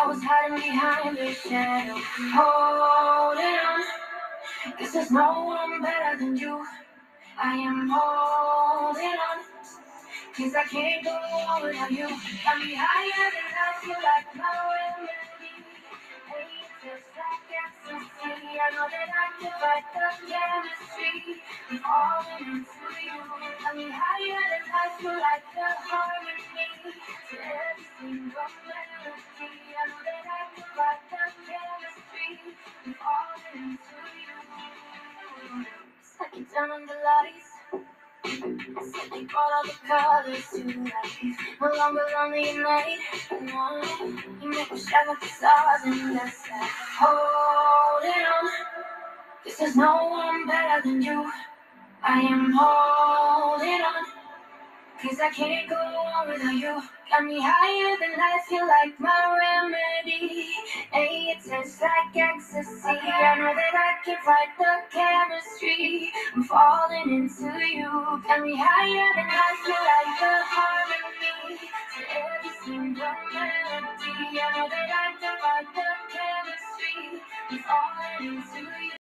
was hiding behind the shadow, holding on. Cause there's no one better than you. I am holding on. Cause I can't go on without you. Got me higher than I feel like my remedy. Hey, it feels like ecstasy. I know that I can fight the chemistry. I'm falling into you. Got me higher than I feel like the harmony. To every single melody. I know that I can fight the chemistry. I'm falling into you. Suck it down on the lights. They brought all the colors to life. No longer lonely at night. No, you make me shine like the stars in the sky. Holding on, 'cause there's no one better than you. I am holding on, 'cause I can't go on without you. Got me higher than I feel like my remedy. Hey, it tastes like ecstasy. I know that I can fight the chemistry. I'm falling into you. Got me higher than I feel like the harmony. To every single melody. I know that I can fight the chemistry. I'm falling into you.